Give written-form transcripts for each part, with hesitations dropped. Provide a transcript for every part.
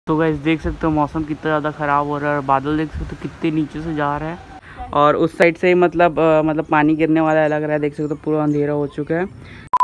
तो गाइस देख सकते हो मौसम कितना ज़्यादा ख़राब हो रहा है और बादल देख सकते हो कितने नीचे से जा रहा है और उस साइड से ही मतलब पानी गिरने वाला लग रहा है। देख सकते हो पूरा अंधेरा हो चुका है।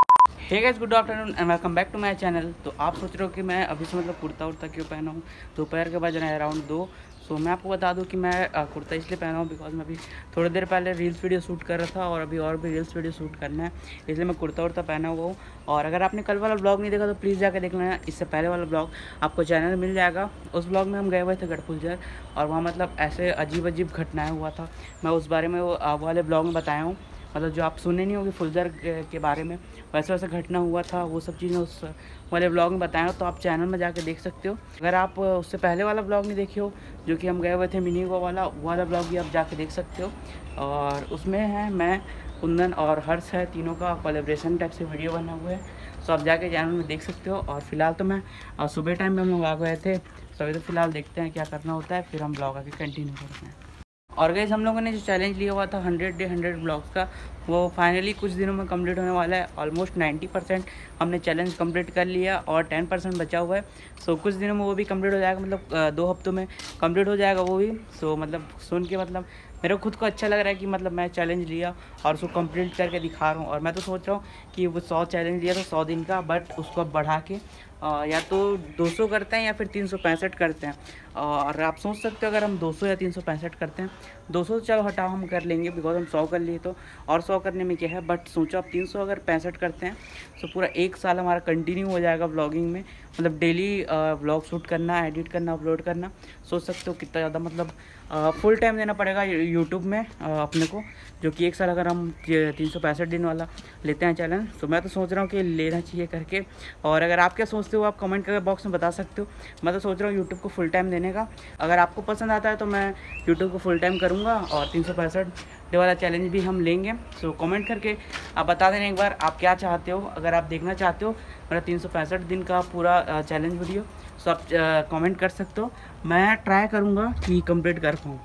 Hey guys, good afternoon and welcome back to my channel. तो आप सोच रहे हो कि मैं अभी से कुर्ता उर्ता क्यों पहना हूँ। दोपहर के बज रहे हैं अराउंड 2। सो मैं आपको बता दूं कि मैं कुर्ता इसलिए पहना हूँ बिकॉज मैं अभी थोड़ी देर पहले रील्स वीडियो शूट कर रहा था और अभी और भी रील्स वीडियो शूट करना है, इसलिए मैं कुर्ता उर्ता पहना हुआ हूँ। और अगर आपने कल वाला ब्लॉग नहीं देखा तो प्लीज़ जाकर देख लेना। इससे पहले वाला ब्लॉग आपको चैनल में मिल जाएगा। उस ब्लॉग में हम गए हुए थे गढ़पुलझर और वहाँ ऐसे अजीब अजीब घटनाएँ हुआ था। मैं उस बारे में वो वाले ब्लॉग में बताया हूँ, जो आप सुने नहीं होगी फुलझर के बारे में, वैसे वैसे घटना हुआ था, वो सब चीज़ें उस वाले ब्लॉग में बताया हो। तो आप चैनल में जाके देख सकते हो। अगर आप उससे पहले वाला ब्लॉग नहीं देखे हो जो कि हम गए हुए थे मिनी गोवा वाला ब्लॉग भी आप जाके देख सकते हो। और उसमें है मैं, कुंदन और हर्ष है, तीनों का कोलैबोरेशन टाइप से वीडियो बना हुआ है। सो आप जाके चैनल में देख सकते हो। और फिलहाल तो मैं सुबह टाइम में हम लोग आ गए थे, तो अभी तो फिलहाल देखते हैं क्या करना होता है, फिर हम ब्लॉग आगे कंटिन्यू करते हैं। और गाइस हम लोगों ने जो चैलेंज लिया हुआ था 100 डे 100 ब्लॉग्स का, वो फाइनली कुछ दिनों में कंप्लीट होने वाला है। ऑलमोस्ट 90% हमने चैलेंज कंप्लीट कर लिया और 10% बचा हुआ है। सो कुछ दिनों में वो भी कंप्लीट हो जाएगा, 2 हफ्तों में कंप्लीट हो जाएगा वो भी। सो सुन के मेरे को खुद को अच्छा लग रहा है कि मैं चैलेंज लिया और उसको कंप्लीट करके दिखा रहा हूँ। और मैं तो सोच रहा हूँ कि वो 100 चैलेंज लिया था 100 दिन का, बट उसको अब बढ़ा के या तो 200 करते हैं या फिर 365 करते हैं। और आप सोच सकते हो अगर हम 200 या 365 करते हैं, 200 चलो हटाओ हम कर लेंगे बिकॉज हम 100 कर लिए तो, और 100 करने में क्या है। बट सोचो आप 300 अगर 65 करते हैं तो पूरा 1 साल हमारा कंटिन्यू हो जाएगा व्लॉगिंग में। डेली व्लॉग शूट करना, एडिट करना, अपलोड करना। सोच सकते हो कितना ज़्यादा फुल टाइम देना पड़ेगा यूट्यूब में अपने को, जो कि 1 साल अगर हम 365 दिन वाला लेते हैं चैलेंज। तो मैं तो सोच रहा हूँ कि लेना चाहिए करके। और अगर आप क्या सोचते हो आप कमेंट करके बॉक्स में बता सकते हो। मैं तो सोच रहा हूँ यूट्यूब को फुल टाइम देने का। अगर आपको पसंद आता है तो मैं यूट्यूब को फुल टाइम करूँगा और 365 डे वाला चैलेंज भी हम लेंगे। सो कमेंट करके आप बता देना एक बार आप क्या चाहते हो। अगर आप देखना चाहते हो मेरा 365 दिन का पूरा चैलेंज वीडियो, सो आप कमेंट कर सकते हो। मैं ट्राई करूँगा कि कंप्लीट कर पाऊँ।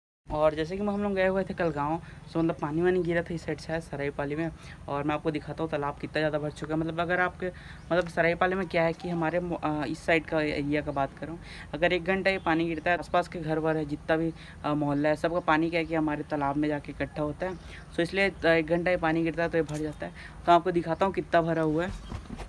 और जैसे कि हम लोग गए हुए थे कल गाँव, सो पानी वानी गिरा था इस साइड से सरायपाली में। और मैं आपको दिखाता हूँ तालाब कितना ज़्यादा भर चुका है। अगर आपके सरायपाली में क्या है कि हमारे इस साइड का एरिया का बात करूँ, अगर 1 घंटा ये पानी गिरता है, आसपास के घर वर है जितना भी मोहल्ला है, सबका पानी क्या है कि हमारे तालाब में जाके इकट्ठा होता है। सो इसलिए 1 घंटा ये पानी गिरता है तो ये भर जाता है। तो आपको दिखाता हूँ कितना भरा हुआ है।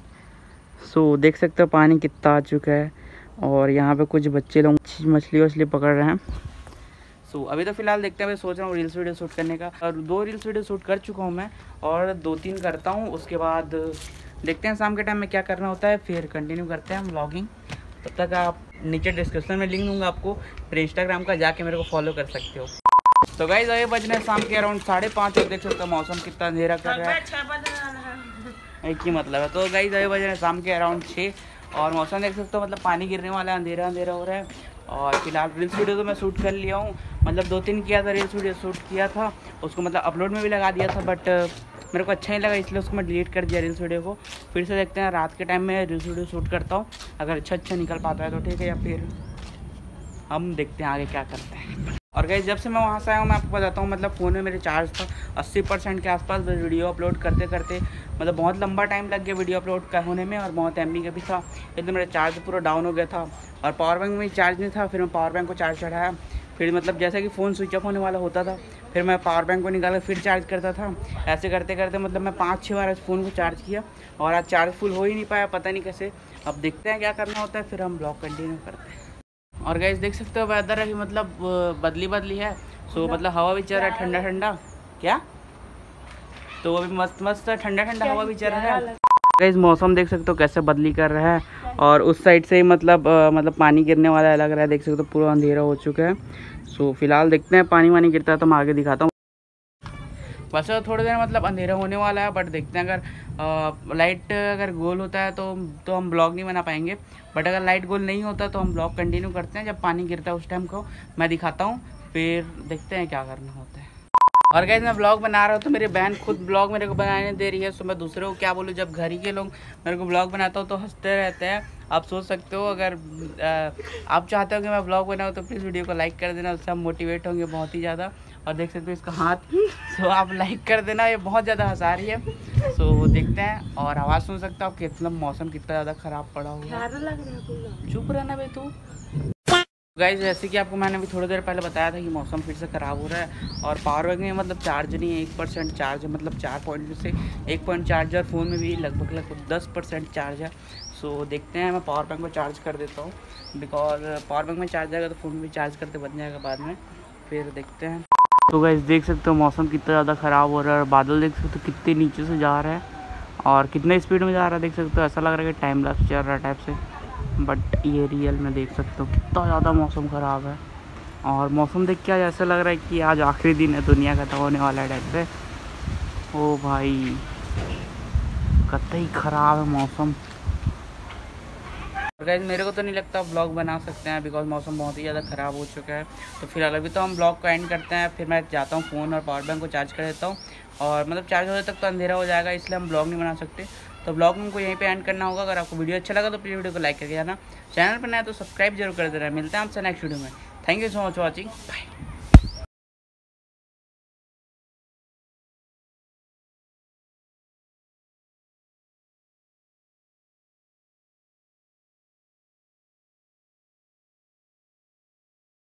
सो देख सकते हो पानी कितना आ चुका है। और यहाँ पे कुछ बच्चे लोग मछली वछली पकड़ रहे हैं। सो अभी तो फिलहाल देखते हैं। मैं सोच रहा हूँ रील्स वीडियो शूट करने का, और 2 रील्स वीडियो शूट कर चुका हूँ मैं, और 2-3 करता हूँ। उसके बाद देखते हैं शाम के टाइम में क्या करना होता है, फिर कंटिन्यू करते हैं हम व्लॉगिंग। तब तक आप नीचे डिस्क्रिप्शन में लिंक दूंगा आपको, फिर इंस्टाग्राम का जाके मेरे को फॉलो कर सकते हो। तो गाइस अभी बजने शाम के अराउंड 5:30 और देख सकते हो मौसम कितना अंधेरा कर रहा है, एक ही मतलब है। तो गाइस अभी बजने शाम के अराउंड 6 और मौसम देख सकते हो पानी गिरने वाला है, अंधेरा अंधेरा हो रहा है। और फिलहाल रील्स वीडियो तो मैं शूट कर लिया हूँ, 2-3 किया था रील्स वीडियो शूट किया था, उसको अपलोड में भी लगा दिया था। बट मेरे को अच्छा नहीं लगा इसलिए उसको मैं डिलीट कर दिया रील्स वीडियो को। फिर से देखते हैं रात के टाइम में रील्स वीडियो शूट करता हूँ, अगर अच्छा निकल पाता है तो ठीक है, या फिर हम देखते हैं आगे क्या करते हैं। और गाइस जब से मैं वहाँ से आया हूँ मैं आपको बताता हूँ, फ़ोन में मेरे चार्ज था 80% के आसपास। वीडियो अपलोड करते करते बहुत लंबा टाइम लग गया वीडियो अपलोड होने में, और बहुत MB का भी था, एकदम मेरा चार्ज पूरा डाउन हो गया था। और पावर बैंक में चार्ज नहीं था, फिर मैं पावर बैंक को चार्ज चढ़ाया। फिर जैसे कि फ़ोन स्विच ऑफ होने वाला होता था, फिर मैं पावर बैंक को निकाला फिर चार्ज करता था। ऐसे करते करते मैं 5-6 बार फ़ोन को चार्ज किया, और आज चार्ज फुल हो ही नहीं पाया, पता नहीं कैसे। अब देखते हैं क्या करना होता है, फिर हम ब्लॉग कंटिन्यू करते हैं। और गाइस देख सकते हो वेदर है कि बदली है। सो हवा भी चल रहा है ठंडा ठंडा, क्या तो अभी मस्त ठंडा ठंडा हवा भी चल रहा है। गाइस मौसम देख सकते हो कैसे बदली कर रहा है, और उस साइड से ही पानी गिरने वाला लग रहा है। देख सकते हो पूरा अंधेरा हो चुका है। सो फिलहाल देखते हैं, पानी वानी गिरता है तो मैं आगे दिखाता हूँ। वैसे थोड़ी देर अंधेरा होने वाला है, बट देखते हैं अगर लाइट अगर गोल होता है तो हम ब्लॉग नहीं बना पाएंगे। बट अगर लाइट गोल नहीं होता तो हम ब्लॉग कंटिन्यू करते हैं। जब पानी गिरता है उस टाइम को मैं दिखाता हूँ, फिर देखते हैं क्या करना होता है। और गाइस मैं ब्लॉग बना रहा हूँ तो मेरी बहन खुद ब्लॉग मेरे को बनाने दे रही है। सो मैं दूसरे को क्या बोलूँ, जब घर ही के लोग मेरे को ब्लॉग बनाता हूँ तो हंसते रहते हैं। आप सोच सकते हो, अगर आप चाहते हो कि मैं ब्लॉग बनाऊँ तो प्लीज़ वीडियो को लाइक कर देना, उससे हम मोटिवेट होंगे बहुत ही ज़्यादा। और देख सकते हो इसका हाथ, सो आप लाइक कर देना, ये बहुत ज़्यादा हंसा रही है। सो देखते हैं, और आवाज़ सुन सकते हो आप, मौसम कितना ज़्यादा ख़राब पड़ा हुआ है। चुप रहना भाई तू। गाइस जैसे कि आपको मैंने अभी थोड़ी देर पहले बताया था कि मौसम फिर से ख़राब हो रहा है और पावर बैंक में मतलब चार्ज नहीं है, 1% चार्ज है, मतलब 4 पॉइंट से 1 पॉइंट चार्ज है। फ़ोन में भी लगभग 10% चार्ज है। सो देखते हैं, मैं पावर बैंक को चार्ज कर देता हूँ, बिकॉज पावर बैंक में चार्ज जाएगा तो फ़ोन भी चार्ज करते बन जाएगा बाद में, फिर देखते हैं। तो गाइस देख सकते हो मौसम कितना ज़्यादा ख़राब हो रहा है और बादल देख सकते हो कितने नीचे से जा रहा है और कितने स्पीड में जा रहा है। देख सकते हो ऐसा लग रहा है कि टाइम लैप्स चल रहा है टाइप से, बट ये रियल में देख सकते हो कितना ज़्यादा मौसम ख़राब है। और मौसम देख के आज ऐसा लग रहा है कि आज आखिरी दिन है, दुनिया खत्म होने वाला है टाइप से। ओ भाई कतई ख़राब है मौसम। गाइस मेरे को तो नहीं लगता ब्लॉग बना सकते हैं, बिकॉज मौसम बहुत ही ज़्यादा ख़राब हो चुका है। तो फिलहाल अभी तो हम ब्लॉग को एंड करते हैं, फिर मैं जाता हूँ फ़ोन और पावर बैंक को चार्ज कर देता हूँ और मतलब चार्ज होने तक तो अंधेरा हो जाएगा, इसलिए हम ब्लॉग नहीं बना सकते। तो ब्लॉग हमको यहीं पे एंड करना होगा। अगर आपको वीडियो अच्छा लगा तो प्लीज़ वीडियो को लाइक करके जाना, चैनल पर नया तो सब्सक्राइब जरूर कर देना। मिलते हैं आपसे नेक्स्ट वीडियो में। Thank you so much for watching, bye.